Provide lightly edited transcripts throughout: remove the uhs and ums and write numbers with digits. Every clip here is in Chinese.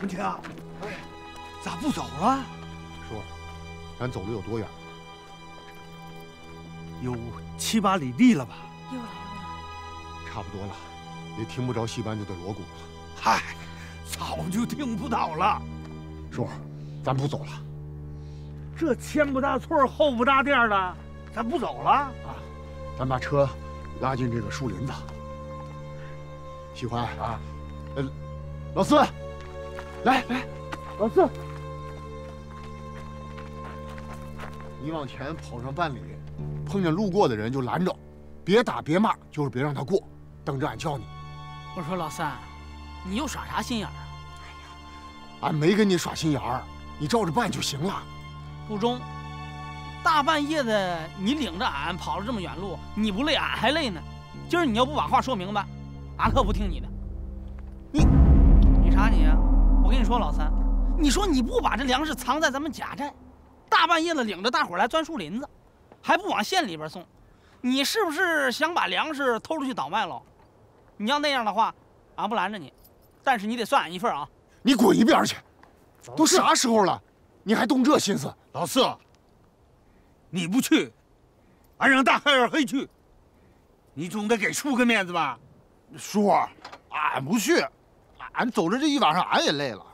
母亲啊，咋不走了？ 叔，咱走了有多远？ 有7、8里地了吧？ 有了。 差不多了，也听不着戏班子的锣鼓了。 嗨，早就听不到了。 叔，咱不走了。 这前不搭村后不搭店的，咱不走了啊？ 咱把车拉进这个树林子。喜欢啊， 老四，来，老四，你往前跑上半里，碰见路过的人就拦着，别打别骂，就是别让他过，等着俺叫你。 我说老三，你又耍啥心眼儿啊？ 俺没跟你耍心眼儿，你照着办就行了。 不中，大半夜的你领着俺跑了这么远路，你不累俺还累呢。今儿你要不把话说明白，俺可不听你的。你啥你啊？我跟你说，老三，你说你不把这粮食藏在咱们贾寨，大半夜的领着大伙来钻树林子，还不往县里边送，你是不是想把粮食偷出去倒卖喽？你要那样的话，俺不拦着你，但是你得算俺一份啊！ 你滚一边去！都啥时候了，你还动这心思？ 老四，你不去，俺让大黑二黑去，你总得给叔个面子吧？ 叔，俺不去，俺走着这一晚上，俺也累了。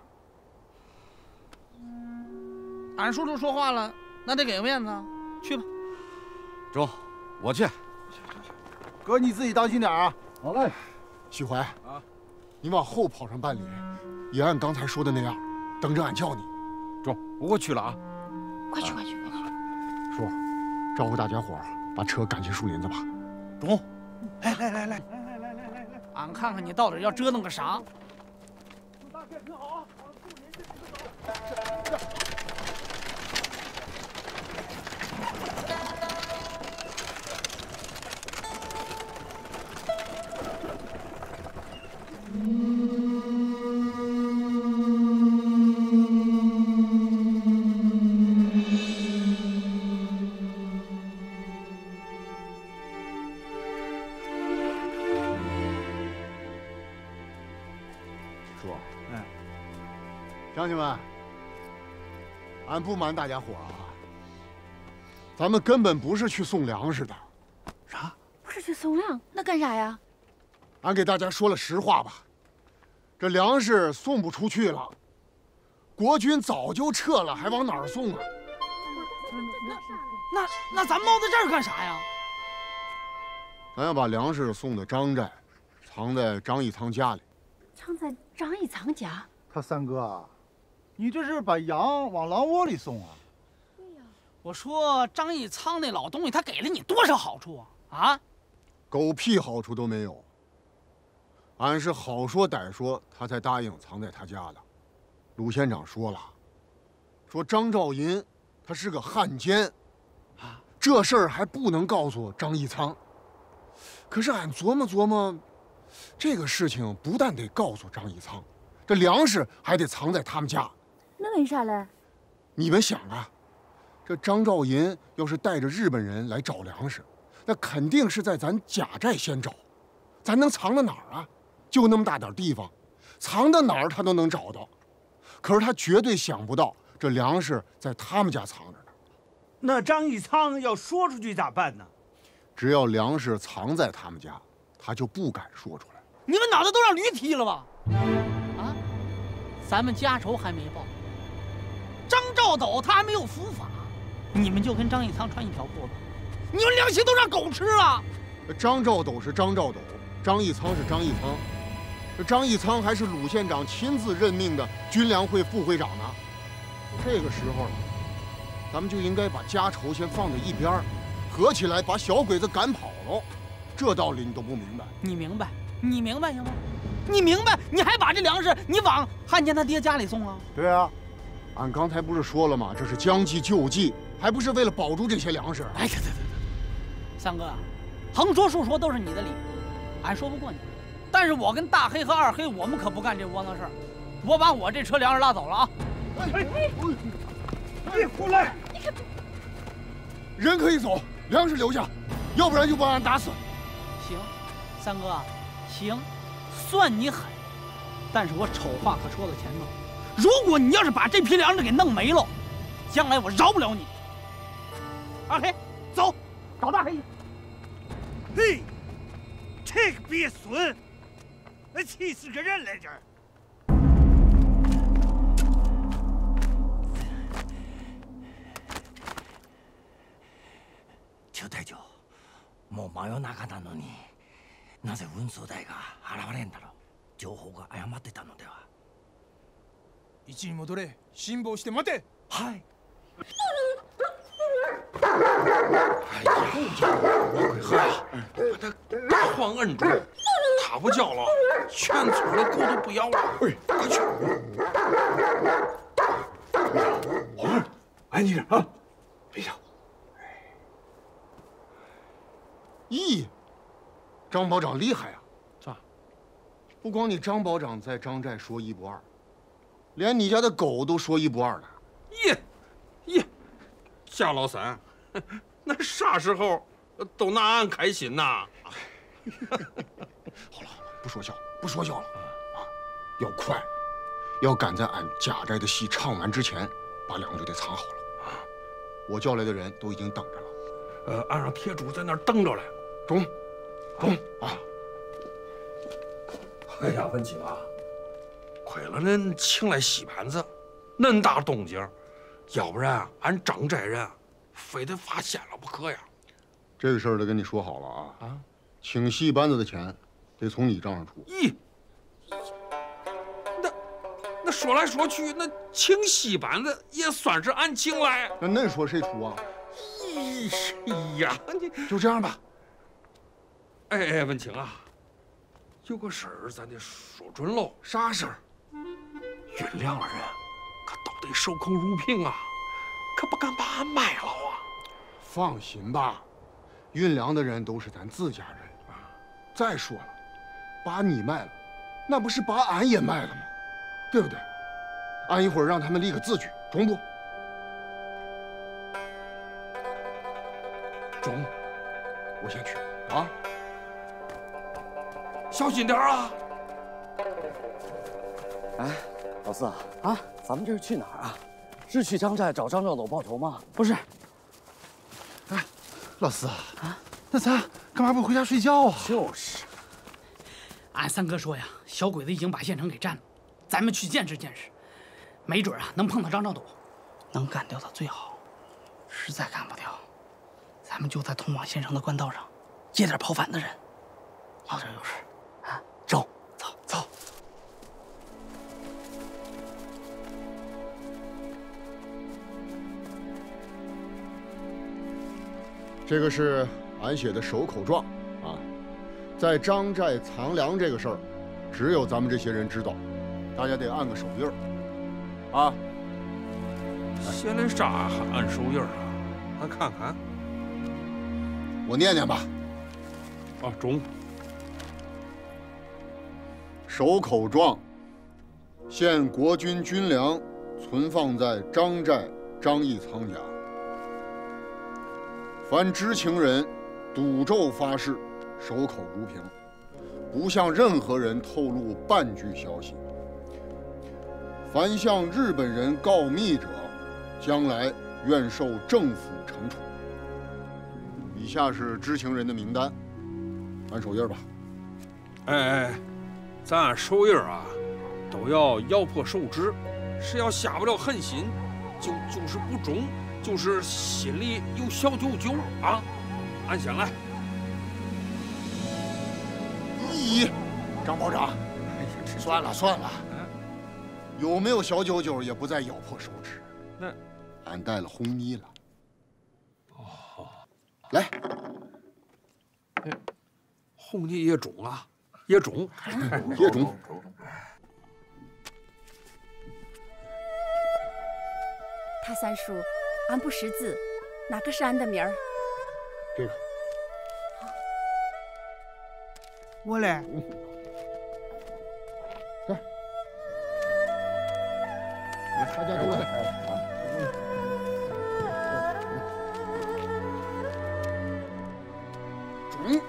俺叔叔说话了，那得给个面子啊！去吧。 中，我去。哥，你自己当心点啊！ 好嘞。喜怀啊，你往后跑上半里，也按刚才说的那样，等着俺叫你。 中，我去了啊！ 快去！ 叔，招呼大家伙把车赶进树林子吧。 中，来， 俺看看你到底要折腾个啥。 大哥听好啊，往树林这边走。 乡亲们，俺不瞒大家伙啊，咱们根本不是去送粮食的。 啥？ 不是去送粮，那干啥呀？ 俺给大家说了实话吧，这粮食送不出去了，国军早就撤了，还往哪儿送啊？ 那咱猫在这儿干啥呀？ 咱要把粮食送到张寨，藏在张义仓家里。 藏在张义仓家？ 他三哥啊，你这是把羊往狼窝里送啊？ 对呀。 我说张义仓那老东西，他给了你多少好处啊？啊？ 狗屁好处都没有。俺是好说歹说，他才答应藏在他家的。鲁县长说了，说张兆银他是个汉奸，啊，这事儿还不能告诉张义仓。可是俺琢磨，这个事情不但得告诉张义仓，这粮食还得藏在他们家。 那为啥嘞？ 你们想啊，这张兆银要是带着日本人来找粮食，那肯定是在咱贾寨先找，咱能藏到哪儿啊？就那么大点地方，藏到哪儿他都能找到。可是他绝对想不到，这粮食在他们家藏着呢。 那张义仓要说出去咋办呢？ 只要粮食藏在他们家，他就不敢说出来。 你们脑袋都让驴踢了吧？啊！咱们家仇还没报，张兆斗他还没有伏法，你们就跟张义仓穿一条裤子，你们良心都让狗吃了。 张兆斗是张兆斗，张义仓是张义仓，这张义仓还是鲁县长亲自任命的军粮会副会长呢。这个时候了，咱们就应该把家仇先放在一边儿，合起来把小鬼子赶跑喽。这道理你都不明白？ 你明白行吗？你明白，你还把这粮食你往汉奸他爹家里送啊？ 对啊，俺刚才不是说了吗？这是将计就计，还不是为了保住这些粮食？ 哎，对，三哥，横说竖说都是你的理，俺说不过你。但是我跟大黑和二黑，我们可不干这窝囊事儿。我把我这车粮食拉走了啊！ 别胡来！ 人可以走，粮食留下，要不然就把俺打死。 行，三哥，行，算你狠。但是我丑话可说到前头， 如果你要是把这批粮食给弄没了，将来我饶不了你。二黑，走，找大黑去。 嘿，这个鳖孙，那气死个人来着！ 저 대죠. 뭐 마요 나가다 너니 나제 운수대가 알아버린다로 조호가 알아맞댔다のでは位置に戻れ辛抱して待てはい。 哎呀，我鬼喝，把他狂摁住，他不叫了，全村的狗都不咬了。哎，快去！ 好儿，安静点啊，别笑。咦，张保长厉害啊！ 咋？ 不光你张保长在张寨说一不二，连你家的狗都说一不二了。 耶，贾老三，那啥时候都拿俺开心呐？ 好了，不说笑，不说笑了啊！要快，要赶在俺贾寨的戏唱完之前，把粮就得藏好了啊！我叫来的人都已经等着了。 俺让铁柱在那儿等着嘞。 中啊！ 哎呀，文清啊，亏了恁请来戏班子，恁大动静，要不然俺张寨人非得发现了不可呀。 这个事儿得跟你说好了啊！请戏班子的钱得从你账上出。 咦，那说来说去，那请戏班子也算是俺请来。 那恁说谁出啊？ 哎呀，你就这样吧。 哎，文清啊，有个事儿咱得说准喽。 啥事儿？ 运粮的人可都得守口如瓶啊，可不敢把俺卖了啊。 放心吧，运粮的人都是咱自家人啊。再说了，把你卖了，那不是把俺也卖了吗？对不对？俺一会儿让他们立个字据，中不？中，我先去啊。 小心点啊！ 哎，老四啊，咱们这是去哪儿啊？是去张寨找张兆斗报仇吗？ 不是， 哎，老四啊，那咱干嘛不回家睡觉啊？ 就是， 俺三哥说呀，小鬼子已经把县城给占了，咱们去见识见识，没准啊能碰到张兆斗，能干掉他最好，实在干不掉，咱们就在通往县城的官道上接点跑反的人，有点有事。走，走。 这个是俺写的手口状啊，在张寨藏粮这个事儿，只有咱们这些人知道，大家得按个手印儿啊。 写的啥还按手印啊？咱看看。 我念念吧。 啊，中。 手口状，现国军军粮存放在张寨张义仓家。凡知情人，赌咒发誓，守口如瓶，不向任何人透露半句消息。凡向日本人告密者，将来愿受政府惩处。以下是知情人的名单，按手印吧。 哎，咱按手印啊，都要咬破手指，谁要下不了狠心，就是不忠，就是心里有小九九啊。俺先来。 咦，张保长，算了算了，有没有小九九也不再咬破手指。 那俺带了红泥了。哦，来， 红泥也中啊，也中， 也中。 他三叔，俺不识字，哪个是俺的名儿？ 这个。 我嘞。 这儿。大家都来。中。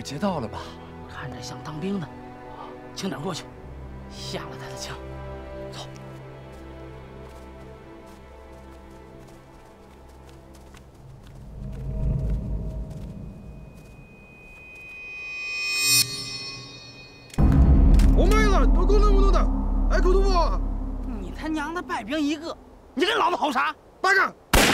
劫道了吧？ 看着像当兵的，请点过去，下了他的枪。走。 お前らどこの者だ？爱口吐沫！ 你他娘的败兵一个，你跟老子吼啥？ 八个！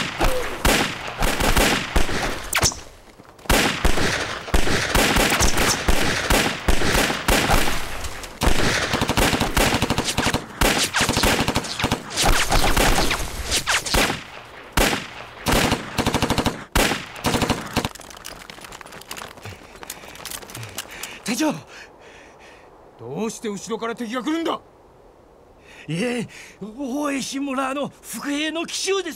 隊長。 どうして後ろから敵が来るんだ？ いえ、大江新村の伏兵の奇襲です。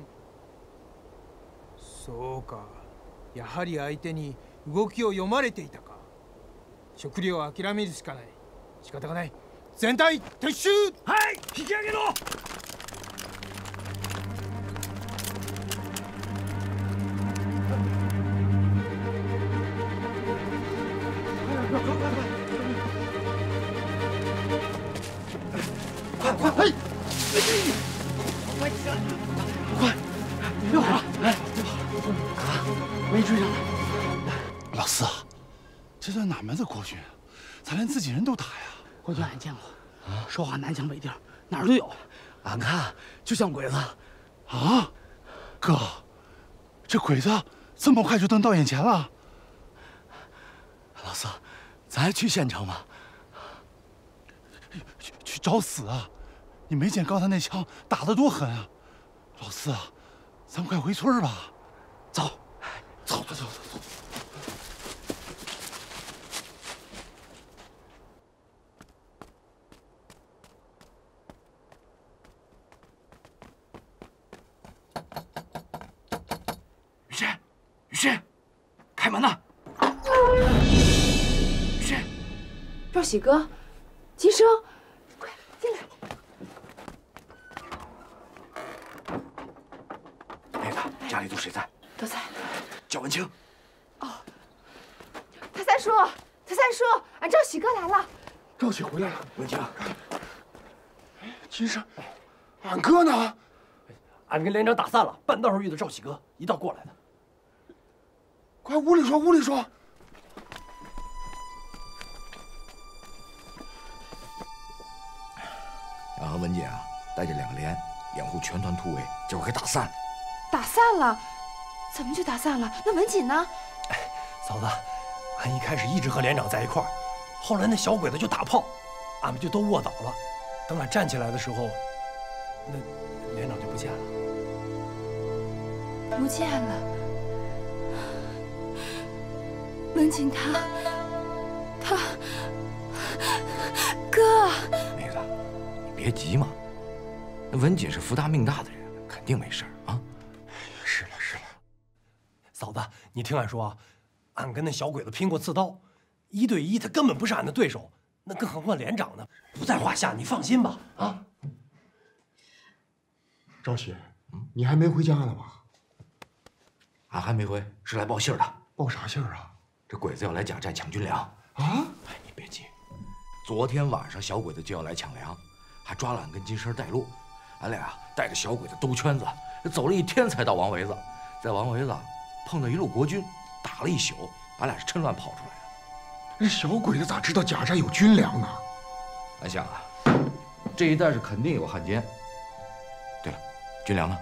そうか、やはり相手に動きを読まれていたか。食料を諦めるしかない。仕方がない。全体撤収。 はい、引き上げろ。 快！哎，快！又好了，哎，又好了，啊，没追上来。老四啊，这算哪门子国军啊？咋连自己人都打呀？ 国军俺见过，说话南腔北调，哪儿都有。 俺看就像鬼子。 啊，哥，这鬼子这么快就登到眼前了？ 老四，咱还去县城吗？ 去找死啊！你没见刚才那枪打得多狠啊！老四啊，咱们快回村吧。走，走。 于是，开门呐！于是， 赵喜哥，金生，快进来。 妹子，家里都谁在？ 都在。 叫文清。 哦，他三叔，俺赵喜哥来了。 赵喜回来了。 文清， 金生，俺哥呢？ 俺跟连长打散了，半道上遇到赵喜哥，一道过来的。 快屋里说，屋里说。 俺和文姐啊，带着2个连掩护全团突围，结果给打散了。 打散了？怎么就打散了？那文锦呢？ 嫂子，俺一开始一直和连长在一块儿，后来那小鬼子就打炮，俺们就都卧倒了。等俺站起来的时候，那连长就不见了。 不见了。文锦他哥。 妹子，你别急嘛。那文锦是福大命大的人，肯定没事啊。 是了。 嫂子，你听俺说啊，俺跟那小鬼子拼过刺刀，1对1，他根本不是俺的对手，那更何况连长呢？不在话下，你放心吧。啊。 赵喜，你还没回家呢吧？ 俺还没回，是来报信的。 报啥信啊？ 这鬼子要来贾寨抢军粮啊！ 哎，你别急，昨天晚上小鬼子就要来抢粮，还抓了俺跟金生带路。俺俩带着小鬼子兜圈子，走了1天才到王围子，在王围子碰到一路国军，打了1宿，俺俩是趁乱跑出来的。 那小鬼子咋知道贾寨有军粮呢？ 俺想啊，这一带是肯定有汉奸。对了，军粮呢？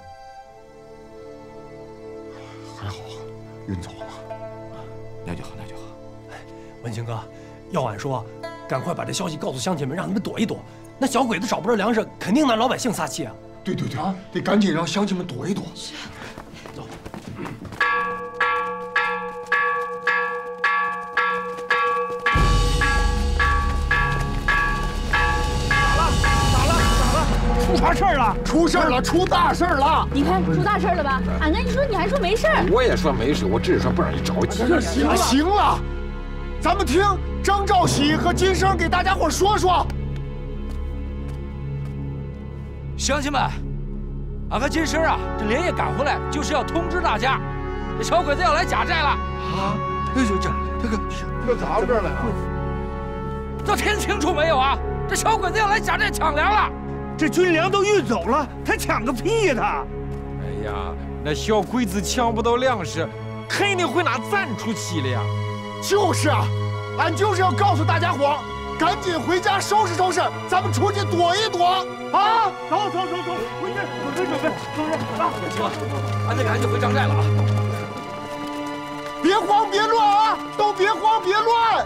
还好，运走了。 那就好。 文清哥，要俺说，赶快把这消息告诉乡亲们，让他们躲一躲。那小鬼子找不着粮食，肯定拿老百姓撒气啊！ 对，啊，得赶紧让乡亲们躲一躲。 是。 走。 咋了？出啥事儿了？ 出事儿了，出大事儿了！ 你看出大事了吧？俺跟你说，你还说没事儿。 我也说没事，我只是说不让你着急。 行了，咱们听张兆喜和金生给大家伙说说。 乡亲们，俺和金生啊，这连夜赶回来，就是要通知大家，这小鬼子要来贾寨了。啊！这。 这咋回事了呀？ 这听清楚没有啊？这小鬼子要来贾寨抢粮了！ 这军粮都运走了，他抢个屁呀他！ 哎呀，那小鬼子抢不到粮食，肯定会拿咱出气的呀。 就是啊，俺就是要告诉大家伙，赶紧回家收拾收拾，咱们出去躲一躲啊！ 走，回去准备，收拾啊！ 行，俺得赶紧回张寨了啊！ 别慌别乱啊，都别慌别乱！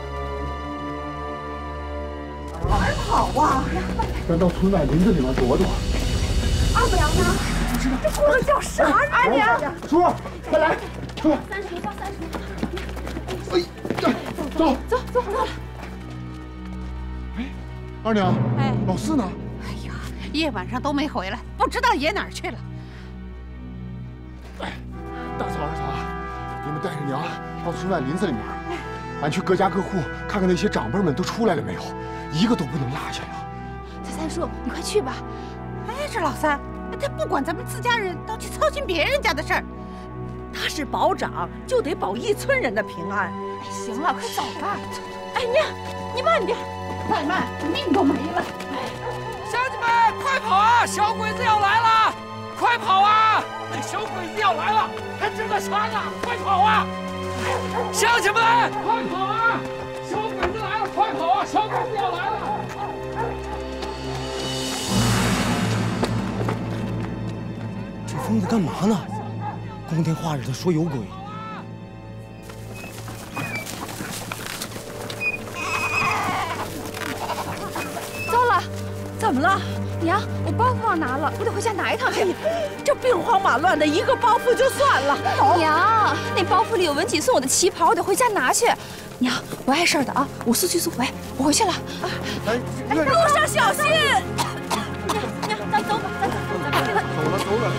往哪儿跑啊？ 咱到村外林子里面躲躲。 二娘呢？ 不知道。 这姑娘叫啥？二娘。 叔，快来，叔。 三叔，叫三叔。 走， 到了。 哎，二娘， 哎， 老四呢？ 哎呀，夜晚上都没回来，不知道爷哪儿去了。 哎，大嫂二嫂啊，你们带着娘到村外林子里面，俺去各家各户看看那些长辈们都出来了没有，一个都不能落下呀。 三叔，你快去吧。 哎，这老三，他不管咱们自家人，倒去操心别人家的事儿。 他是保长，就得保一村人的平安。 哎，行了，快走吧。哎娘，你慢点，再慢命都没了。 乡亲们，快跑啊！小鬼子要来了！快跑啊！那小鬼子要来了，还知道啥呢？快跑啊！乡亲们，快跑啊！小鬼子来了，快跑啊！小鬼子要来了！ 这疯子干嘛呢？光天化日的说有鬼。 糟了，怎么了？娘，我包袱忘拿了，我得回家拿一趟去。 这兵荒马乱的，一个包袱就算了。 娘，那包袱里有文锦送我的旗袍，我得回家拿去。娘，不碍事的啊，我速去速回，我回去了。 路上小心。 娘，咱走吧，咱走。 走了。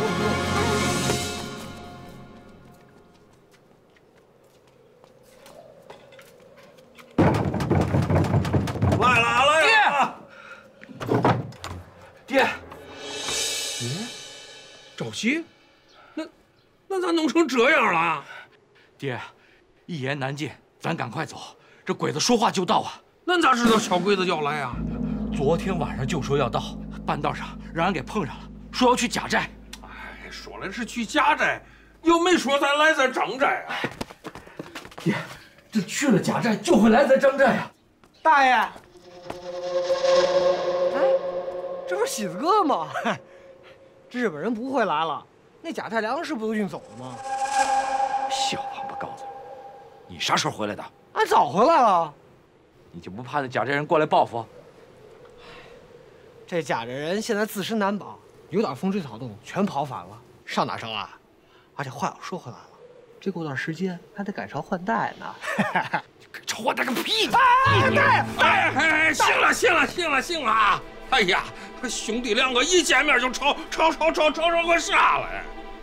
来了！ 爹， 赵熙，那咋弄成这样了？ 爹，一言难尽，咱赶快走，这鬼子说话就到啊！ 恁咋知道小鬼子要来啊？ 昨天晚上就说要到，半道上让人给碰上了，说要去贾寨。 哎，说了是去贾寨，又没说咱来咱张寨啊。 爹，这去了贾寨就会来咱张寨啊！ 大爷，哎，这不是喜子哥吗？这日本人不会来了，那贾寨粮食不都运走了吗？ 小王八羔子，你啥时候回来的？ 俺早回来了。 你就不怕那贾寨人过来报复？ 这贾寨人现在自身难保，有点风吹草动，全跑反了，上哪上啊？而且话又说回来了，这过段时间还得改朝换代呢。 改朝换代个屁！ 哎，行了啊！哎呀，兄弟两个一见面就吵个啥了？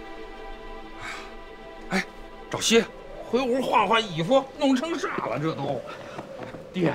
哎，赵熙，回屋换换衣服，弄成啥了这都？ 爹，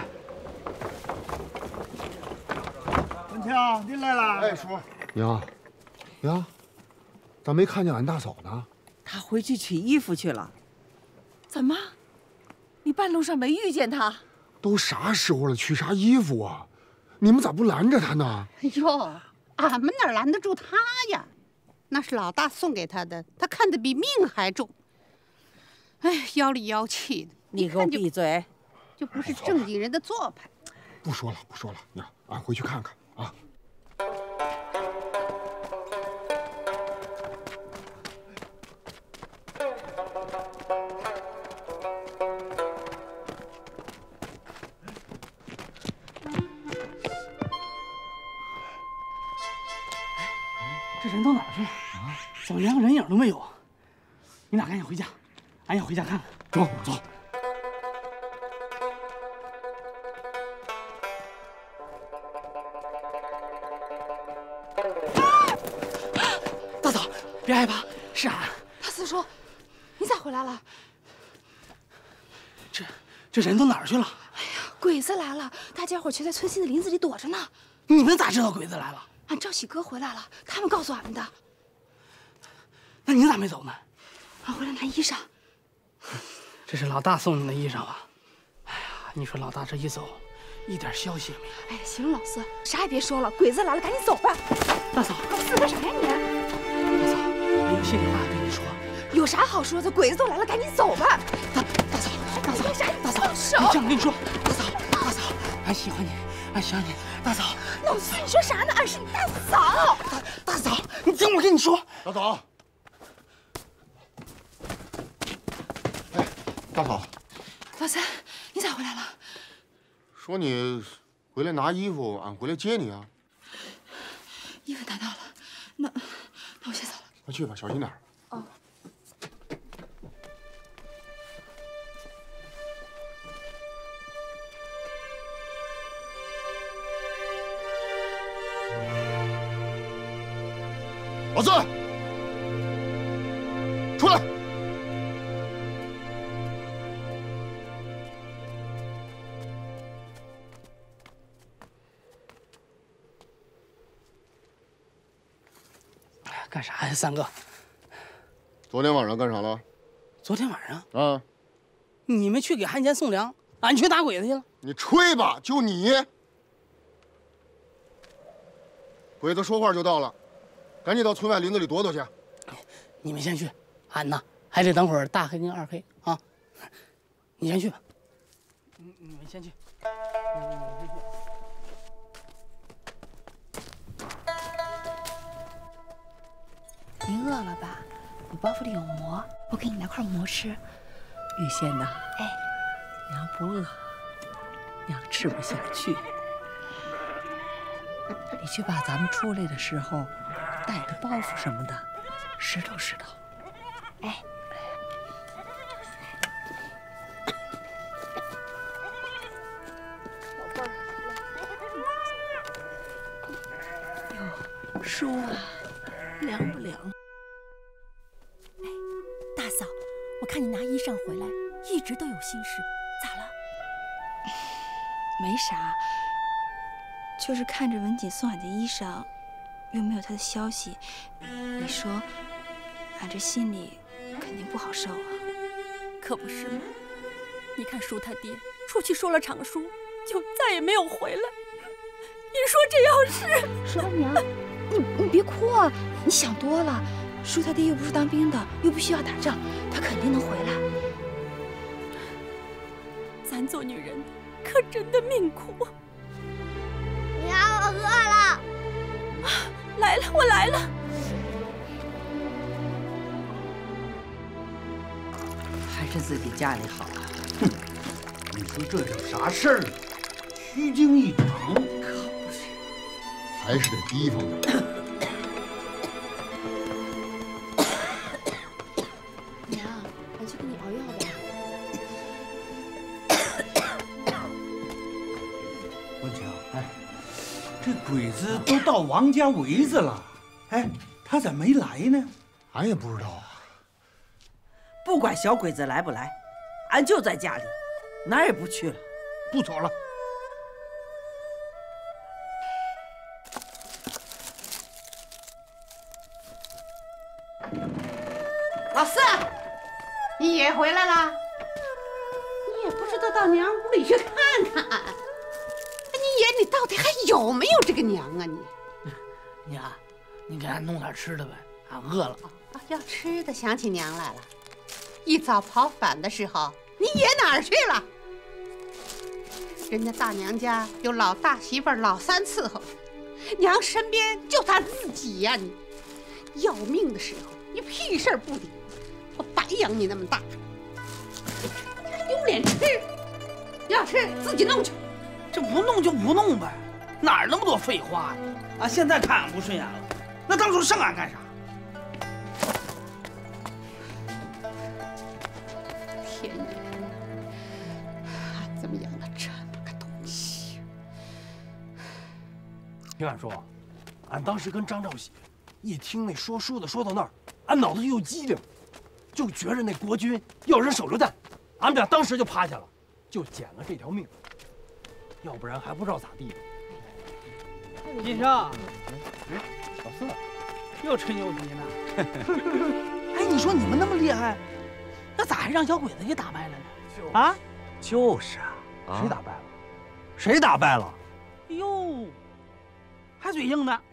文强，您来了。 哎，叔，娘，咋没看见俺大嫂呢？ 他回去取衣服去了。怎么？你半路上没遇见他？ 都啥时候了，取啥衣服啊？你们咋不拦着他呢？ 哎呦，俺们哪拦得住他呀？那是老大送给他的，他看得比命还重。哎，妖里妖气的， 你给我闭嘴！ 就不是正经人的做派。 不说了，娘，俺回去看看啊。 这人都哪儿去了？啊，怎么连个人影都没有？你俩赶紧回家，俺也回家看看。走。大嫂，别害怕，是俺。 大四叔，你咋回来了？ 这人都哪儿去了？ 哎呀，鬼子来了，大家伙全在村西的林子里躲着呢。 你们咋知道鬼子来了？ 俺赵喜哥回来了，他们告诉俺们的。 那你咋没走呢？ 俺回来拿衣裳。 这是老大送你的衣裳吧？ 你说老大这一走，一点消息也没有。 哎，行，老四，啥也别说了，鬼子来了，赶紧走吧。 大嫂， 老四干啥呀你？ 大嫂，我有心里话要跟你说。 有啥好说的？鬼子都来了，赶紧走吧。 大嫂，大嫂， 手！ 你这样跟你说，大嫂，俺喜欢你，俺想你，大嫂。 老四，你说啥呢？俺是你大嫂。 大嫂，你听我跟你说。 大嫂。哎，大嫂。 老三，你咋回来了？ 说你回来拿衣服，俺回来接你啊。 衣服拿到了，那我先走了。 快去吧，小心点。 哦。 老四，出来！ 干啥呀，三哥？ 昨天晚上干啥了？ 昨天晚上啊， 你们去给汉奸送粮，俺去打鬼子去了。 你吹吧，就你。鬼子说话就到了，赶紧到村外林子里躲躲去。 你们先去，俺呢还得等会儿大黑跟二黑啊。你先去吧。你们先去。你们先去。 你饿了吧？我包袱里有馍，我给你拿块馍吃。 玉仙呐， 哎， 娘不饿，娘吃不下去。你去把咱们出来的时候带的包袱什么的拾掇拾掇。 哎。宝贝儿，哟，书啊，凉不凉？ 哎，大嫂，我看你拿衣裳回来，一直都有心事，咋了？ 没啥，就是看着文锦送俺的衣裳，又没有他的消息，你说，俺这心里肯定不好受啊。 可不是嘛！你看叔他爹出去说了场书，就再也没有回来。你说这要是…… 叔大娘，你别哭啊！你想多了。叔他爹又不是当兵的，又不需要打仗，他肯定能回来。 咱做女人可真的命苦。 娘，我饿了。 来了，我来了。 还是自己家里好啊。 哼，你说这叫啥事儿？虚惊一场。可不是， 还是得提防点。 娘，俺去给你熬药吧。 文强，哎，这鬼子都到王家围子了，哎，他咋没来呢？ 俺也不知道啊。 不管小鬼子来不来，俺就在家里，哪儿也不去了， 不走了。 老四，你也回来了？你也不知道到娘屋里去看看？你眼里到底还有没有这个娘啊你？ 娘，你给俺弄点吃的呗，俺饿了。 要吃的想起娘来了。一早跑反的时候，你爷哪儿去了？人家大娘家有老大媳妇儿、老三伺候，娘身边就他自己呀！你要命的时候，你屁事儿不理，我白养你那么大，你还有脸吃？要吃自己弄去。 这不弄就不弄呗，哪儿那么多废话呢？啊，现在看俺不顺眼了，那当初生俺干啥？ 天爷，俺怎么养了这么个东西？ 听俺说，俺当时跟张兆喜一听那说书的说到那儿，俺脑子又机灵，就觉着那国军要人手榴弹，俺们俩当时就趴下了，就捡了这条命，要不然还不知道咋地。 金生， 老四， 又吹牛逼呢？哎，你说你们那么厉害，那咋还让小鬼子给打败了呢？啊， 就是啊， 谁打败了？谁打败了？ 哟，还嘴硬呢，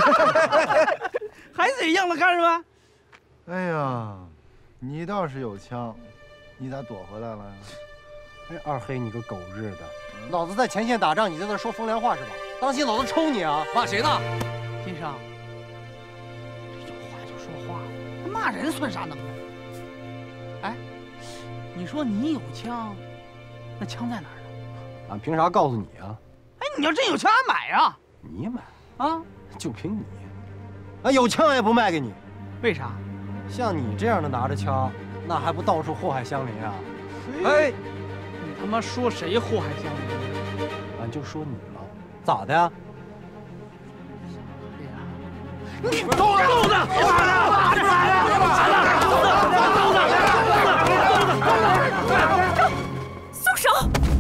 还嘴硬了，干什么？ 哎呀，你倒是有枪，你咋躲回来了呀？ 哎，二黑，你个狗日的！老子在前线打仗，你在那说风凉话是吧？当心老子抽你啊！ 骂谁呢？ 金生，这有话就说话，他骂人算啥能耐？哎，你说你有枪，那枪在哪儿呢？ 俺凭啥告诉你啊？ 哎，你要真有枪，俺买啊！ 你买啊？ 就凭你，俺有枪也不卖给你。 为啥？ 像你这样的拿着枪，那还不到处祸害乡邻啊？ 哎，你他妈说谁祸害乡邻？ 俺就说你了，咋的呀？ 你走松手！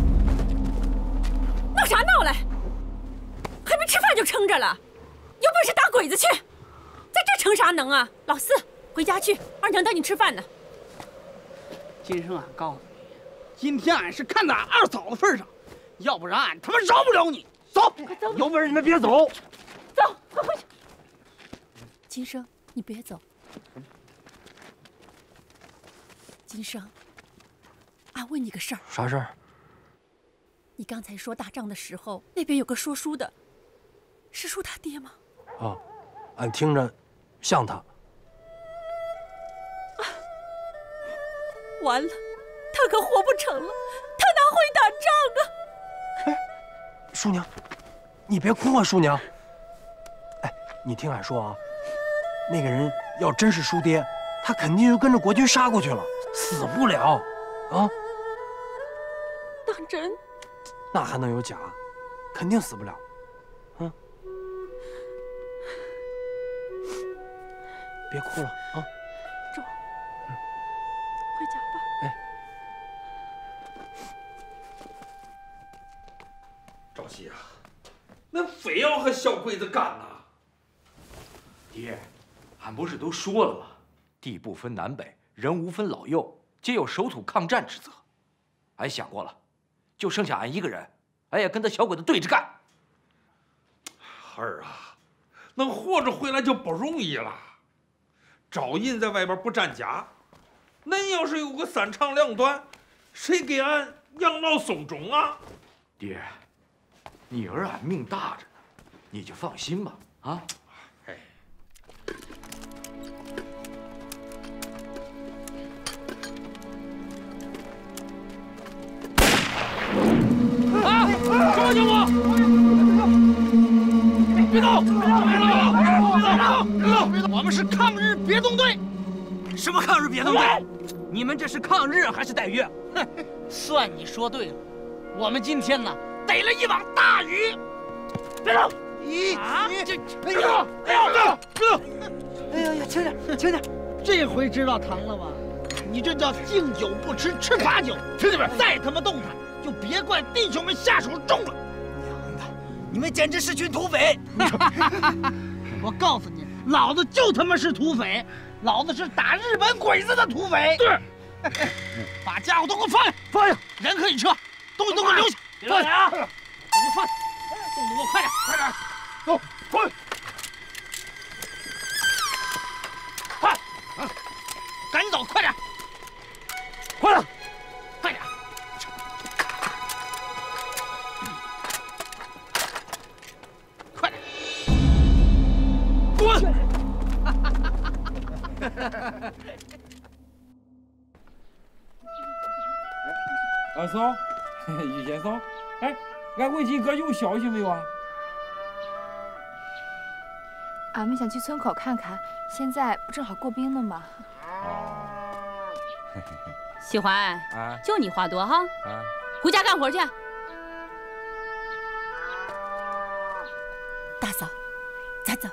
闹啥闹嘞？还没吃饭就撑着了，有本事打鬼子去！在这逞啥能啊？老四，回家去，二娘等你吃饭呢。 今生俺告诉你，今天俺是看在俺二嫂子份上，要不然俺他妈饶不了你。走， 快走！ 有本事你们别走！ 走，快回去。金生，你别走。金生，俺问你个事儿。 啥事儿？ 你刚才说打仗的时候，那边有个说书的，是叔他爹吗？ 啊，俺听着像他。 完了，他可活不成了，他哪会打仗啊？ 叔娘，你别哭啊，叔娘。哎，你听俺说啊，那个人要真是叔爹，他肯定就跟着国军杀过去了，死不了啊。 当真？ 那还能有假？肯定死不了。嗯，别哭了啊。 走，回家吧。 哎， 赵熙啊，那非要和小鬼子干呐？ 爹，俺不是都说了吗？地不分南北，人无分老幼，皆有守土抗战之责。俺想过了，就剩下俺一个人，俺也跟他小鬼子对着干。 孩儿啊，能活着回来就不容易了。赵银在外边不沾家，恁要是有个三长两短，谁给俺养老送终啊？ 爹，你儿俺命大着呢，你就放心吧。啊， 哎。 啊！救救我！别动！别动！我们是抗日别动队。什么抗日别动队？你们这是抗日还是逮鱼？哼，算你说对了。我们今天呢，逮了一网大鱼。别动！别动！别动！ 哎呀呀，轻点，轻点！ 这回知道疼了吧？你这叫敬酒不吃吃罚酒。兄弟们，再他妈动弹，就别怪弟兄们下手重了。 娘的，你们简直是群土匪！ 我告诉你，老子就他妈是土匪，老子是打日本鬼子的土匪。对，把家伙都给我放下！ 放下！ 人可以撤，东西都给我留下！ 放下啊！ 给我放下！动作给我快点，快点！ 走，快！ 快！啊！赶紧走，快点！ 快点！ 快点！快点！滚！ 二嫂，于先生，哎，俺文金哥有消息没有啊？ 俺们想去村口看看，现在不正好过冰呢吗？ 哦。 喜欢， 啊， 就你话多哈。 啊， 回家干活去。大嫂，咱走。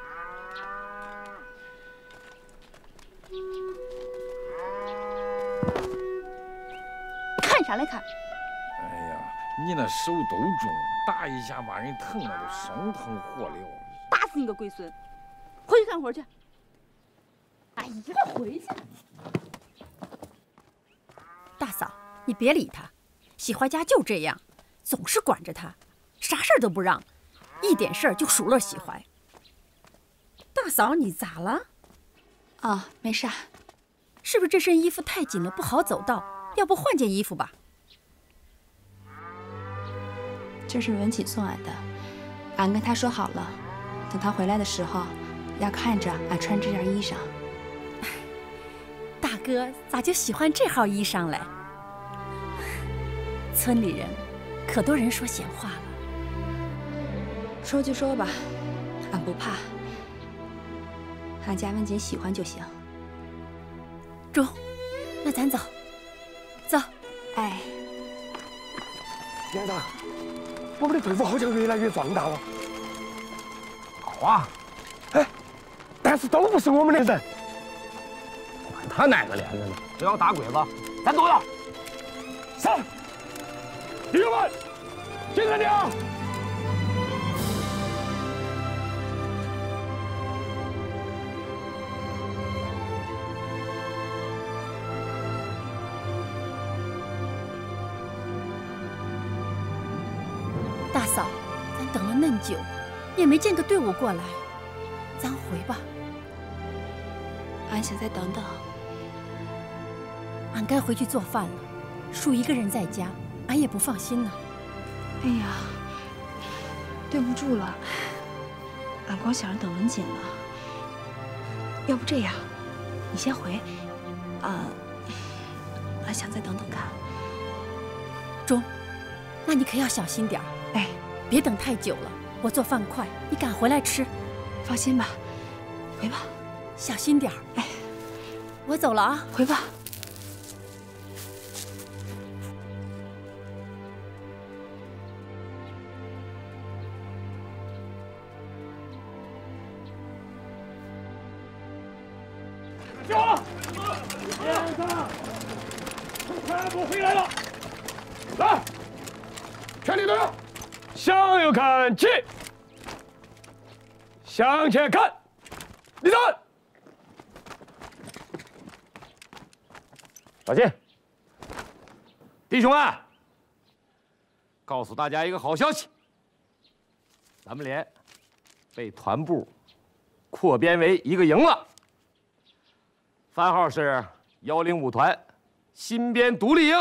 看啥来看？ 哎呀，你那手都重，打一下把人疼的都生疼活了。 打死你个龟孙！回去干活去。哎呀，回去！大嫂，你别理他， 喜怀家就这样，总是管着他，啥事儿都不让，一点事儿就数落喜怀。大嫂，你咋了？ 啊，没啥。 是不是这身衣服太紧了，不好走道？要不换件衣服吧？ 这是文锦送俺的，俺跟他说好了，等他回来的时候，要看着俺穿这件衣裳。 大哥咋就喜欢这号衣裳嘞？村里人可多人说闲话了。 说就说吧，俺不怕。俺家文锦喜欢就行。 中，那咱走。走。 哎， 连长，我们的队伍好像越来越壮大了。 好啊。 哎，但是都不是我们的人。 管他哪个连着呢？只要打鬼子，咱都要。 上！弟兄们，精神点！ 大嫂，咱等了恁久，也没见个队伍过来，咱回吧。 俺想再等等。 俺该回去做饭了，树一个人在家，俺也不放心呢。 哎呀，对不住了，俺光想着等文锦了。要不这样，你先回，俺想再等等看。 中，那你可要小心点儿。 哎， 别等太久了，我做饭快，你赶回来吃。 放心吧，回吧， 小心点儿。 哎， 我走了啊， 回吧。 集合！连长，全部回来了。来，全体队员，向右看齐，向前看，立正。 小心！弟兄们，告诉大家一个好消息，咱们连被团部扩编为一个营了。番号是105团新编独立营。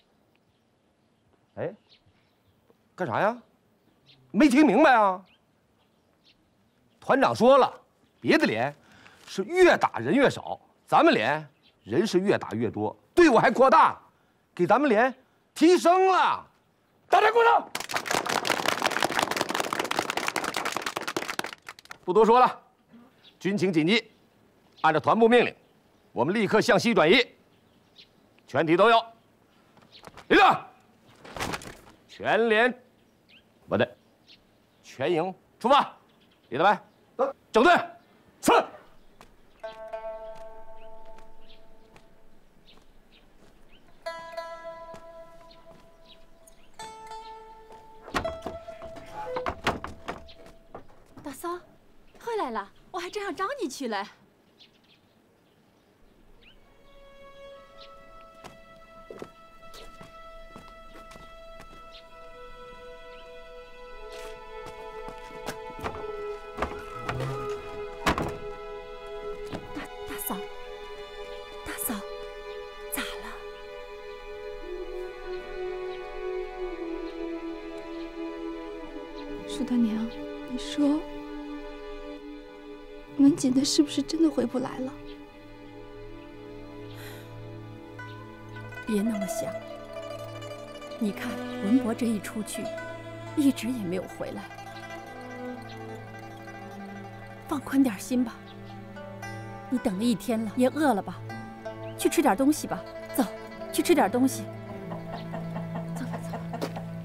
哎，干啥呀？没听明白啊？团长说了，别的连是越打人越少，咱们连人是越打越多，队伍还扩大，给咱们连提升了。 大家鼓掌！ 不多说了，军情紧急，按照团部命令，我们立刻向西转移，全体都有。立正，全连，不对，全营出发，李大白，整队， 是。 大嫂，回来了，我还正要找你去嘞。大嫂，咋了？ 舒大娘，你说文锦她是不是真的回不来了？ 别那么想。你看文博这一出去，一直也没有回来，放宽点心吧。你等了一天了，也饿了吧？去吃点东西吧。走，去吃点东西。走吧，走吧。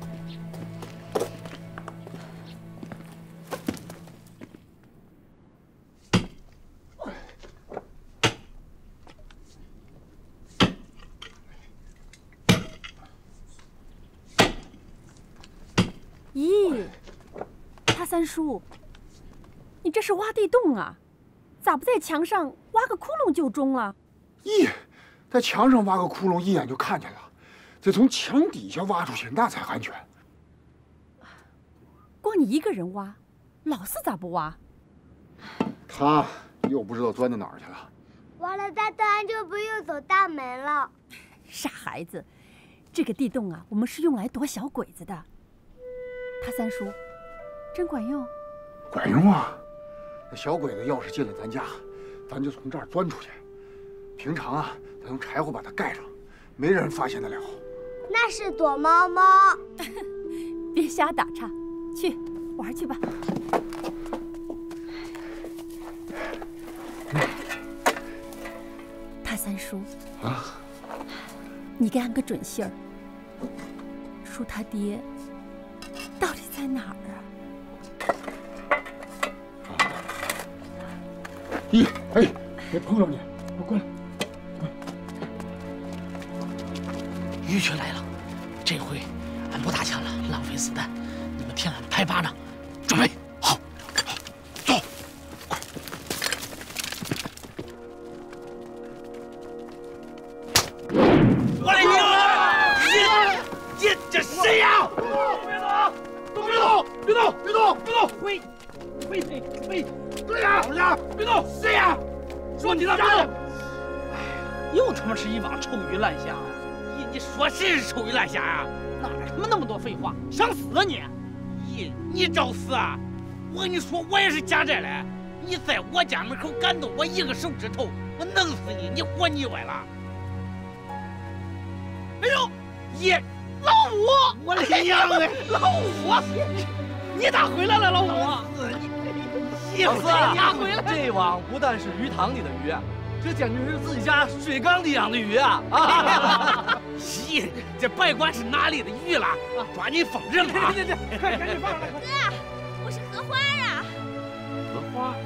咦，他三叔，你这是挖地洞啊？咋不在墙上挖个窟窿就中了？ 咦，在墙上挖个窟窿，一眼就看见了。 得从墙底下挖出去，那才安全。 光你一个人挖，老四咋不挖？ 他又不知道钻到哪儿去了。 挖了大洞，俺就不用走大门了。 傻孩子，这个地洞啊，我们是用来躲小鬼子的。他三叔，真管用？ 管用啊！那小鬼子要是进了咱家，咱就从这儿钻出去。平常啊，咱用柴火把它盖上，没人发现得了。 那是躲猫猫。 别瞎打岔，去玩去吧。他三叔啊， 你给俺个准信儿，说他爹到底在哪儿啊？ 咦，哎，别碰着你，快过来。 于群来了，这回俺不打枪了，浪费子弹。你们听俺拍巴掌，准备好，走，快！ 我来你！你这谁呀？别动！别动！别动！别动！别动！回！对呀！别动！谁呀？说你的别动！ 哎呀，又他妈是一帮臭鱼烂虾！你说谁是臭鱼烂虾啊？哪他妈那么多废话？想死啊你！你找死啊！我跟你说，我也是家寨来。你在我家门口敢动我一个手指头，我弄死你！你活腻歪了！哎呦，老五！我的娘哎！老五，你咋回来了，老五？ 老四，这网不但是鱼塘里的鱼，这简直是自己家水缸里养的鱼啊！ 咦，这别管是哪里的鱼了，抓紧放人吧！ 快赶紧放上来！哥，我是荷花啊！ 荷花？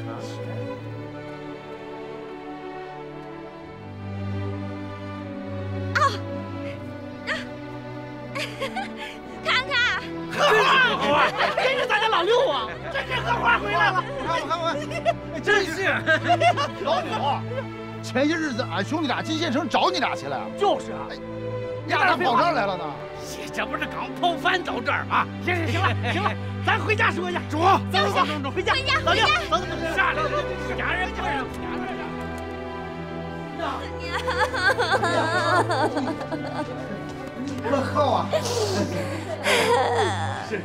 看看， 荷花，真是咱家老六啊！真是荷花回来了！ 看，真是老五。前些日子俺兄弟俩进县城找你俩去了。 就是啊， 你俩咋跑这儿来了呢？ 这不是刚跑反到这儿吗？行了，咱回家说去。走，回家。老六，走，啥了？家人不是家人。 可好啊！ 是。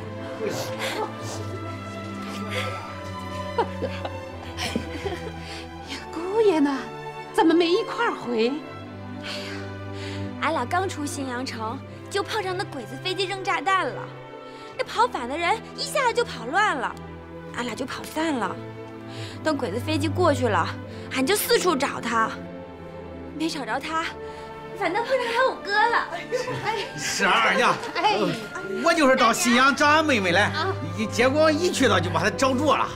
姑爷呢？怎么没一块儿回？ 俺俩刚出信阳城，就碰上那鬼子飞机扔炸弹了。那跑反的人一下子就跑乱了，俺俩就跑散了。等鬼子飞机过去了，俺就四处找他，没找着他，反倒碰上俺五哥了。 是啊，二娘，我就是到信阳找俺妹妹来，结果一去到就把她找着了。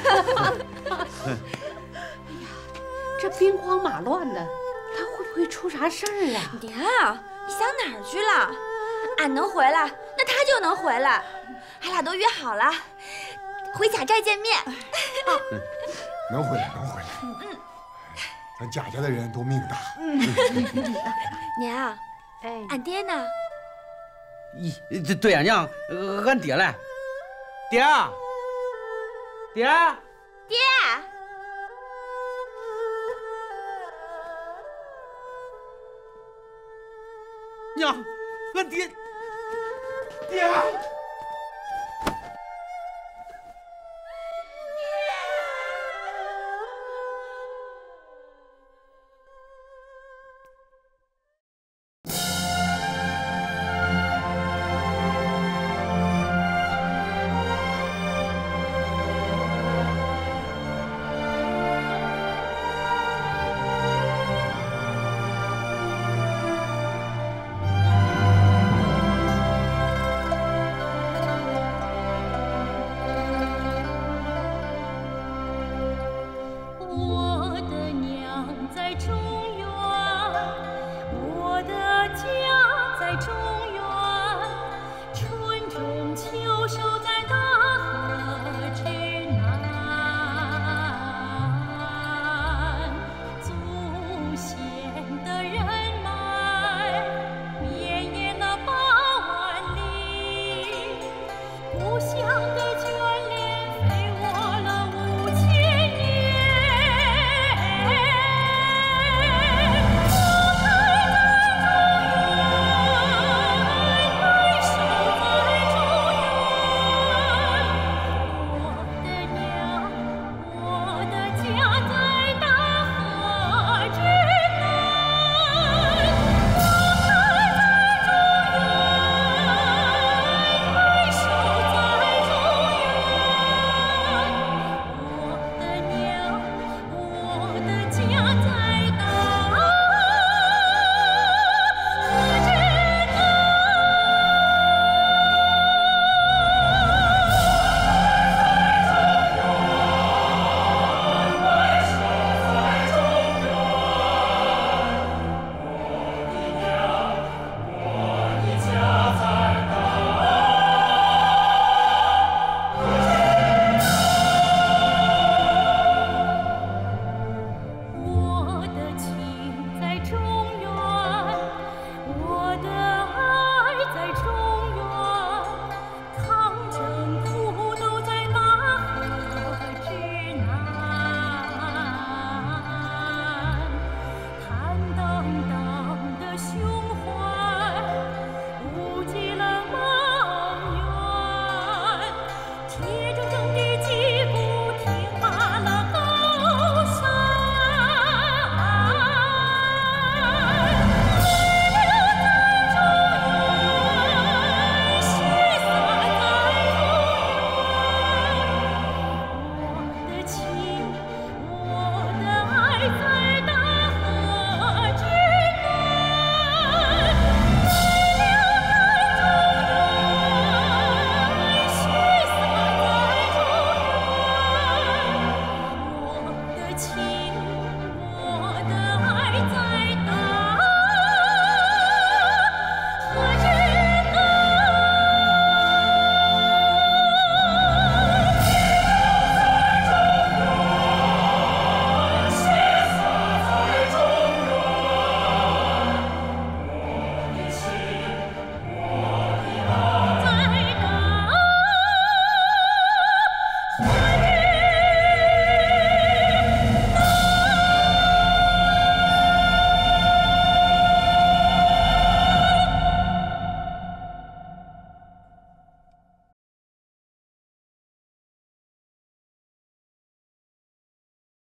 这兵荒马乱的，他会不会出啥事儿啊？ 娘，你想哪儿去了？俺能回来，那他就能回来。俺俩都约好了，回贾寨见面。 能回来。咱贾家的人都命大。 娘，俺爹呢？ 对呀，娘，俺爹嘞。爹。娘，俺爹。